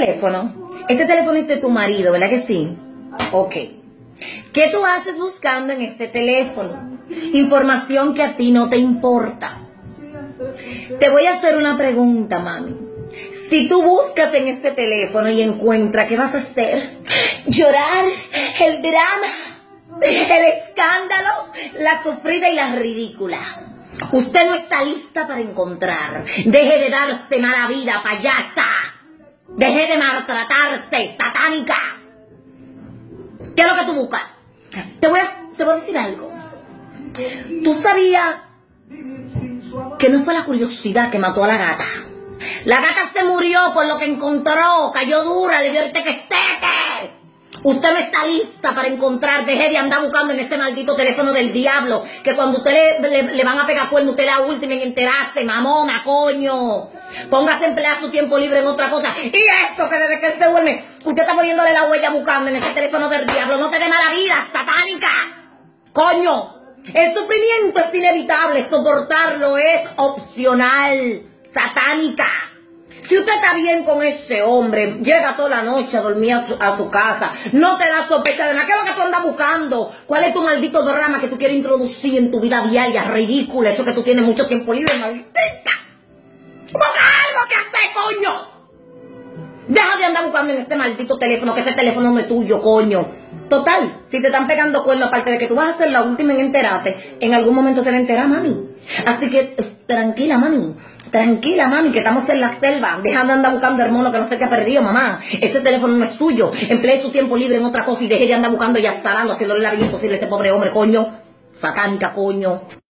teléfono? Este teléfono es de tu marido, ¿verdad que sí? Ok. ¿Qué tú haces buscando en ese teléfono? Información que a ti no te importa. Te voy a hacer una pregunta, mami. Si tú buscas en ese teléfono y encuentras, ¿qué vas a hacer? Llorar, el drama, el escándalo, la sufrida y la ridícula. Usted no está lista para encontrar. Deje de darse mala vida, payasa. Deje de maltratarse, satánica. ¿Qué es lo que tú buscas? Te voy a decir algo. ¿Tú sabías que no fue la curiosidad que mató a la gata? La gata se murió por lo que encontró, cayó dura, le dio el tequesteque. Usted no está lista para encontrar, deje de andar buscando en este maldito teléfono del diablo, que cuando usted le van a pegar cuerno, usted la última en enterarse, mamona, coño. Póngase a emplear su tiempo libre en otra cosa. Y esto que desde que él se duerme, usted está poniéndole la huella buscando en este teléfono del diablo. No te dé mala vida, satánica. Coño, el sufrimiento es inevitable, soportarlo es opcional, satánica. Si usted está bien con ese hombre, llega toda la noche a dormir a tu casa, no te da sospecha de nada. ¿Qué es lo que tú andas buscando? ¿Cuál es tu maldito drama que tú quieres introducir en tu vida diaria? Ridícula, eso que tú tienes mucho tiempo libre, maldita. Busca algo que hacer, coño. Deja de andar buscando en este maldito teléfono, que ese teléfono no es tuyo, coño. Total, si te están pegando cuernos, aparte de que tú vas a ser la última en enterarte, en algún momento te va a enterar, mami. Así que tranquila, mami. Tranquila, mami, que estamos en la selva. Deja de andar buscando hermano que no sé qué ha perdido, mamá. Ese teléfono no es suyo. Emplee su tiempo libre en otra cosa y deje de andar buscando y astarando, haciéndole la vida imposible a ese pobre hombre, coño. Satánica, coño.